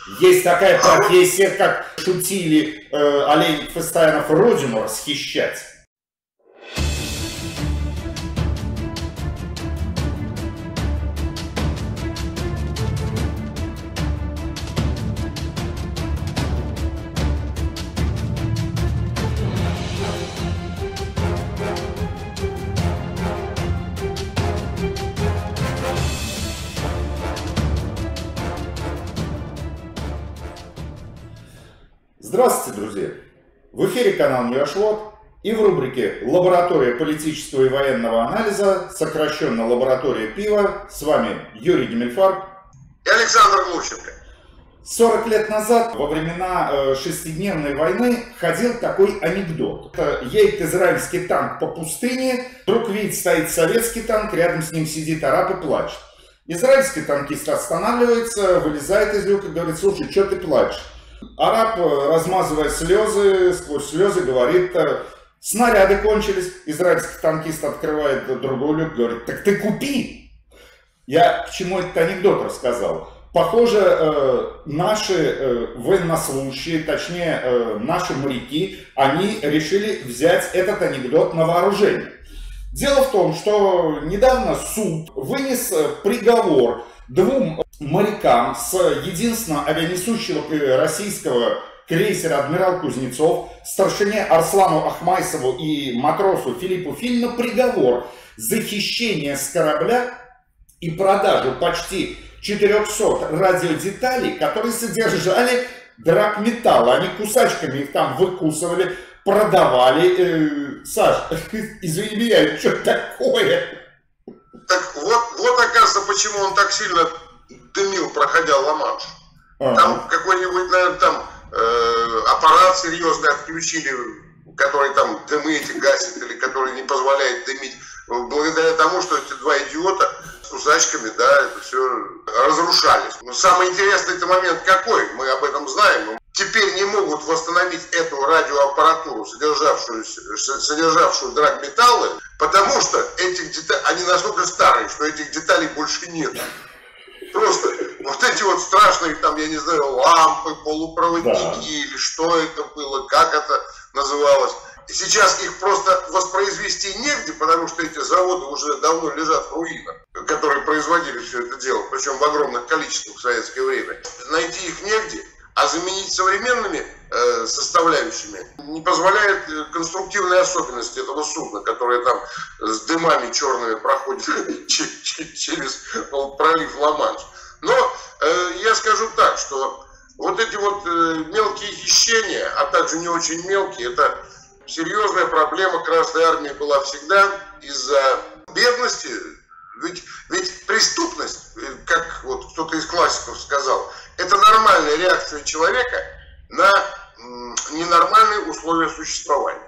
Есть такая профессия, как шутили Олег Фестайнов, родину расхищать. Здравствуйте, друзья! В эфире канал Ньюашвод и в рубрике «Лаборатория политического и военного анализа», сокращенно «Лаборатория пива», с вами Юрий Гемельфарб и Александр Глущенко. 40 лет назад, во времена шестидневной войны, ходил такой анекдот. Едет израильский танк по пустыне, вдруг видит, стоит советский танк, рядом с ним сидит араб и плачет. Израильский танкист останавливается, вылезает из люка и говорит: слушай, что ты плачешь? Араб, размазывая слезы, сквозь слезы говорит: снаряды кончились. Израильский танкист открывает другой люк, говорит: так ты купи. Я к чему этот анекдот рассказал? Похоже, наши военнослужащие, точнее наши моряки, они решили взять этот анекдот на вооружение. Дело в том, что недавно суд вынес приговор двум морякам с единственного авианесущего российского крейсера «Адмирал Кузнецов», старшине Арслану Ахмайсову и матросу Филиппу Фильну приговор за хищение с корабля и продажу почти 400 радиодеталей, которые содержали драгметалл. Они кусачками их там выкусывали, продавали. Саш, извини меня, что такое? Так вот оказывается, почему он так сильно дымил, проходя Ла-Манш. Там какой-нибудь, наверное, там аппарат серьезный отключили, который там дымы эти гасит или который не позволяет дымить, благодаря тому, что эти два идиота с кусачками, да, это все разрушались. Но самый интересный это момент какой, мы об этом знаем. Теперь не могут восстановить эту радиоаппаратуру, содержавшую драгметаллы, потому что этих деталей, они настолько старые, что этих деталей больше нет. Просто вот эти вот страшные, там, я не знаю, лампы, полупроводники, или что это было, как это называлось. И сейчас их просто воспроизвести негде, потому что эти заводы уже давно лежат в руинах, которые производили все это дело, причем в огромных количествах в советское время. Найти их негде, а заменить современными составляющими не позволяет конструктивные особенности этого судна, которое там с дымами черными проходит через пролив Ла-Манш. Но я скажу так, что вот эти вот мелкие хищения, а также не очень мелкие, это серьезная проблема Красной Армии была всегда из-за бедности. Ведь преступность, как вот кто-то из классиков сказал, это нормальная реакция человека на ненормальные условия существования.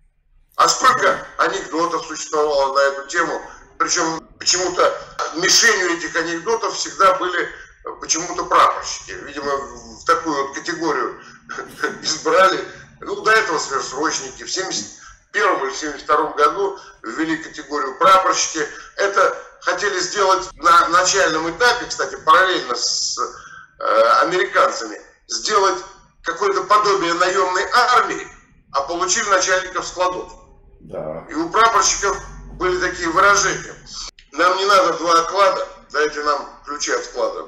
А сколько анекдотов существовало на эту тему, причем почему-то мишенью этих анекдотов всегда были почему-то прапорщики. Видимо, в такую вот категорию избрали, ну, до этого сверхсрочники. В 1971 или 1972 году ввели категорию прапорщики. Это хотели сделать на начальном этапе, кстати, параллельно с американцами, сделать какое-то подобие наемной армии, а получили начальников складов. Да. И у прапорщиков были такие выражения: нам не надо 2 оклада, дайте нам ключи от склада.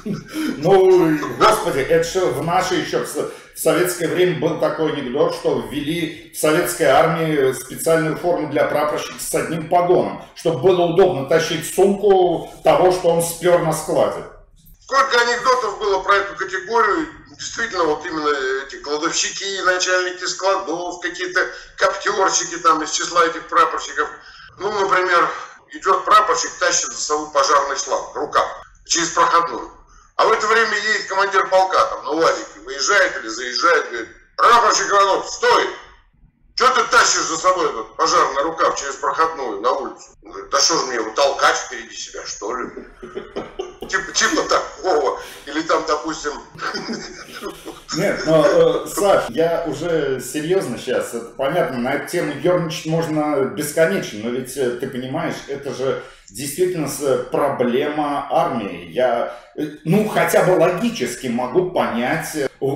Ну, господи, это что в нашей еще в советское время был такой анекдот, что ввели в советской армии специальную форму для прапорщика с одним погоном, чтобы было удобно тащить сумку того, что он спер на складе. Сколько анекдотов было про эту категорию, действительно, вот именно эти кладовщики, начальники складов, какие-то коптерщики там из числа этих прапорщиков. Ну, например, идет прапорщик, тащит за собой пожарный шланг, рука, через проходную. А в это время едет командир полка там на УАЗике, выезжает или заезжает, говорит: прапорщик Иванов, стой! Что ты тащишь за собой этот пожарный рукав через проходную на улицу? Он говорит: да что же мне его толкать впереди себя, что ли? Типа такого. Или там, допустим, Нет, но, Саш, я уже серьезно сейчас, это понятно, на эту тему ерничать можно бесконечно, но ведь ты понимаешь, это же действительно проблема армии. Я, хотя бы логически могу понять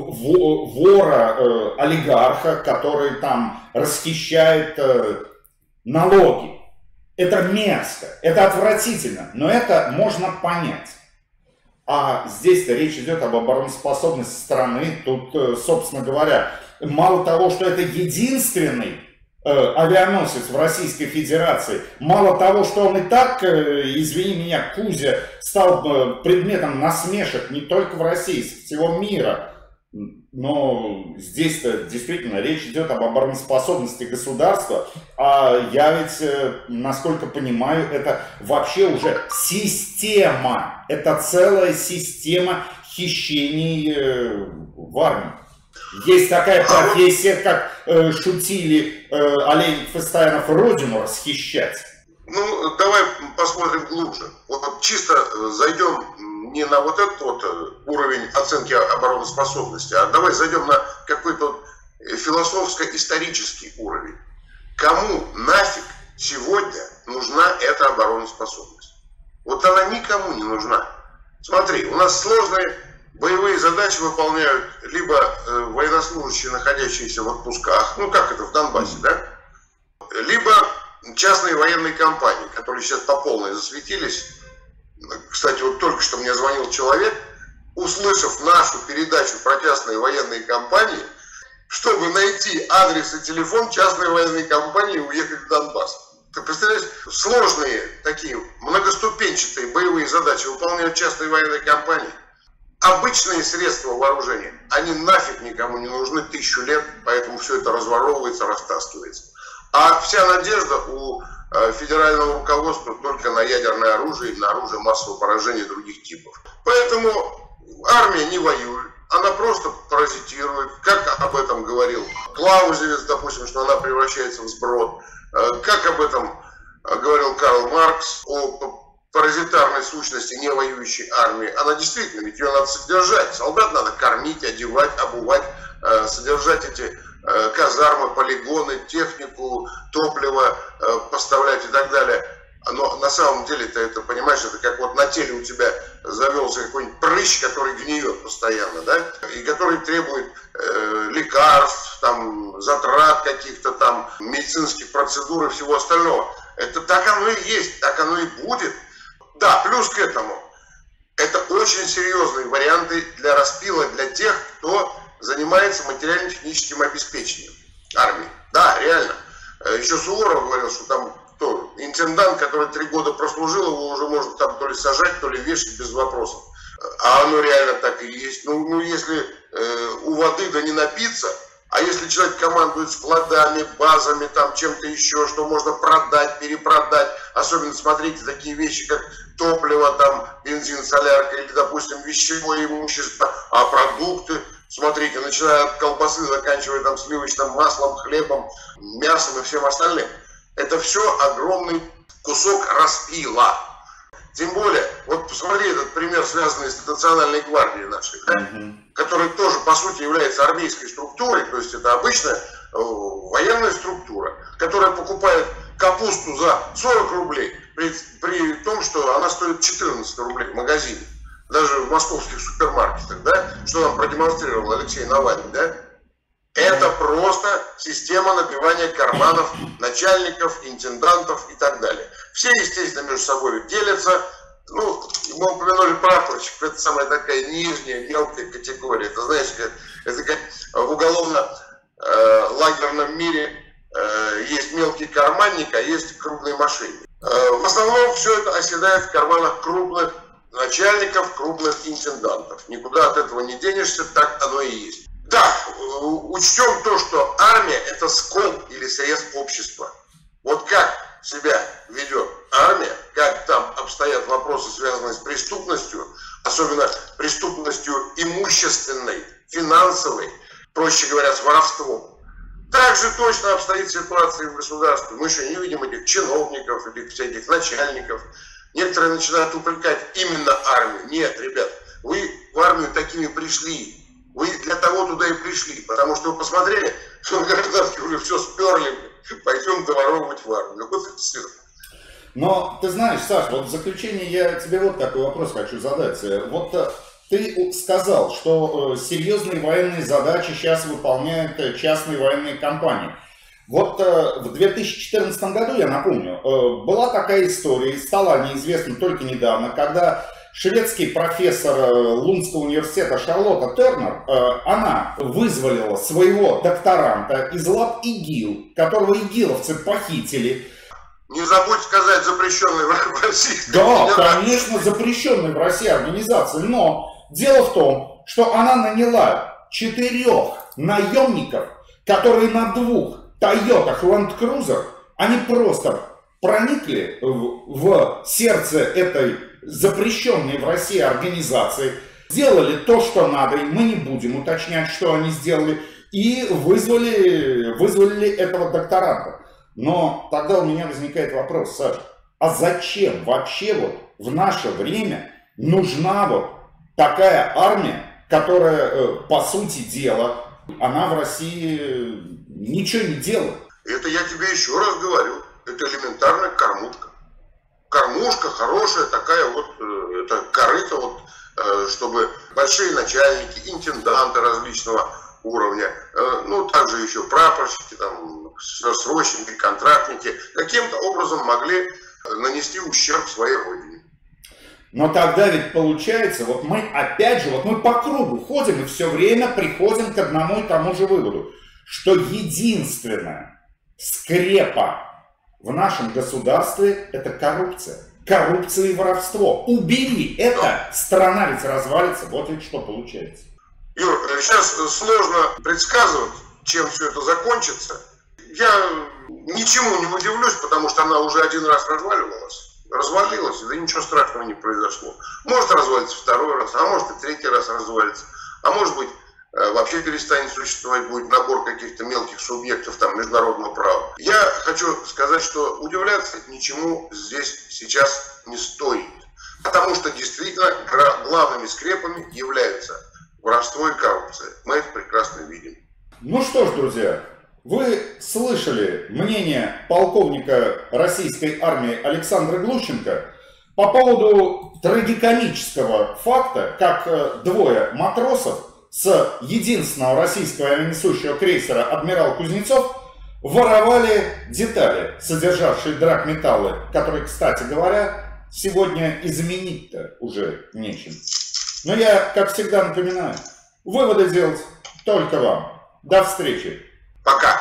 вора, олигарха, который там расхищает налоги. Это мерзко, это отвратительно, но это можно понять. А здесь-то речь идет об обороноспособности страны. Тут, собственно говоря, мало того, что это единственный авианосец в Российской Федерации, мало того, что он и так, извини меня, Кузя, стал предметом насмешек не только в России, с всего мира. Но здесь-то действительно речь идет об обороноспособности государства, а я ведь, насколько понимаю, это вообще уже система, это целая система хищений в армии. Есть такая профессия, как шутили Олейников и Стоянов, родину расхищать. Ну, давай посмотрим глубже. Вот чисто зайдем не на вот этот вот уровень оценки обороноспособности, а давай зайдем на какой-то философско-исторический уровень. Кому нафиг сегодня нужна эта обороноспособность? Вот она никому не нужна. Смотри, у нас сложные боевые задачи выполняют либо военнослужащие, находящиеся в отпусках, ну как это в Донбассе, да? Либо частные военные компании, которые сейчас по полной засветились. Кстати, вот только что мне звонил человек, услышав нашу передачу про частные военные компании, чтобы найти адрес и телефон частной военной компании и уехать в Донбасс. Ты представляешь, сложные такие многоступенчатые боевые задачи выполняют частные военные компании. Обычные средства вооружения, они нафиг никому не нужны 1000 лет, поэтому все это разворовывается, растаскивается. А вся надежда у федерального руководства только на ядерное оружие и на оружие массового поражения других типов. Поэтому армия не воюет, она просто паразитирует, как об этом говорил Клаузевиц, допустим, что она превращается в сброд, как об этом говорил Карл Маркс, о паразитарной сущности невоюющей армии. Она действительно, ведь ее надо содержать, солдат надо кормить, одевать, обувать, содержать эти казармы, полигоны, технику, топливо поставлять и так далее. Но на самом деле это, понимаешь, это как вот на теле у тебя завелся какой-нибудь прыщ, который гниет постоянно, да, и который требует лекарств, там, затрат каких-то там, медицинских процедур и всего остального. Это так оно и есть, так оно и будет. Да, плюс к этому, это очень серьезные варианты для распила для тех, кто занимается материально-техническим обеспечением армии. Да, реально. Еще Суворов говорил, что там интендант, который 3 года прослужил, его уже можно там то ли сажать, то ли вешать без вопросов. А оно реально так и есть. Ну если у воды да не напиться, а если человек командует складами, базами, там чем-то еще, что можно продать, перепродать, особенно смотрите такие вещи, как топливо, там бензин, солярка или, допустим, вещевое имущество, а продукты, смотрите, начиная от колбасы, заканчивая там сливочным маслом, хлебом, мясом и всем остальным. Это все огромный кусок распила. Тем более, вот посмотри этот пример, связанный с Национальной гвардией нашей, да? Которая тоже, по сути, является армейской структурой, то есть это обычная военная структура, которая покупает капусту за 40 рублей, при том, что она стоит 14 рублей в магазине, даже в московских супермаркетах, да? Что нам продемонстрировал Алексей Навальный, да? Это просто система набивания карманов начальников, интендантов и так далее. Все, естественно, между собой делятся. Ну, мы упомянули прапорщик, это самая такая нижняя, мелкая категория. Это, знаешь, это как в уголовно-лагерном мире есть мелкий карманник, а есть крупный мошенник. В основном все это оседает в карманах крупных начальников, крупных интендантов. Никуда от этого не денешься, так оно и есть. Да, учтем то, что армия – это скол или срез общества. Вот как себя ведет армия, как там обстоят вопросы, связанные с преступностью, особенно преступностью имущественной, финансовой, проще говоря, с воровством. Также точно обстоит ситуация в государстве. Мы еще не видим этих чиновников или всяких начальников. Некоторые начинают упрекать именно армию. Нет, ребят, вы в армию такими пришли. Вы для того туда и пришли, потому что вы посмотрели, что гражданские уже все сперли, пойдем доворовывать в армию. Вот это все. Но ты знаешь, Саш, вот в заключение я тебе вот такой вопрос хочу задать. Вот ты сказал, что серьезные военные задачи сейчас выполняют частные военные компании. Вот в 2014 году, я напомню, была такая история, и стала она известна только недавно, когда шведский профессор Лундского университета Шарлотта Тернер, она вызволила своего докторанта из лап ИГИЛ, которого игиловцы похитили. Не забудь сказать, запрещенный в России. Да, конечно, запрещенной в России организации, но дело в том, что она наняла 4 наемников, которые на 2 Toyota Land Cruiser, они просто проникли в сердце этой запрещенной в России организации, сделали то, что надо, и мы не будем уточнять, что они сделали, и вызвали этого докторанта. Но тогда у меня возникает вопрос, Саша, а зачем вообще вот в наше время нужна вот такая армия, которая, по сути дела, она в России ничего не делает? Это я тебе еще раз говорю, это элементарная кормушка. Кормушка хорошая такая вот, это корыто, вот, чтобы большие начальники, интенданты различного уровня, ну также еще прапорщики, там, срочники, контрактники, каким-то образом могли нанести ущерб своей родине. Но тогда ведь получается, вот мы опять же, вот мы по кругу ходим и все время приходим к одному и тому же выводу, что единственная скрепа в нашем государстве — это коррупция. Коррупция и воровство. Убери это, страна ведь развалится, вот ведь что получается. Юр, сейчас сложно предсказывать, чем все это закончится. Я ничему не удивлюсь, потому что она уже 1 раз развалилась, да ничего страшного не произошло. Может развалиться 2-й раз, а может и 3-й раз развалится. А может быть вообще перестанет существовать, будет набор каких-то мелких субъектов там международного права. Я хочу сказать, что удивляться ничему здесь сейчас не стоит. Потому что действительно главными скрепами являются воровство и коррупция. Мы это прекрасно видим. Ну что ж, друзья, вы слышали мнение полковника российской армии Александра Глущенко по поводу трагикомического факта, как 2 матросов с единственного российского авианесущего крейсера «Адмирал Кузнецов» воровали детали, содержавшие драгметаллы, которые, кстати говоря, сегодня изменить-то уже нечем. Но я, как всегда, напоминаю, выводы делать только вам. До встречи. Пока.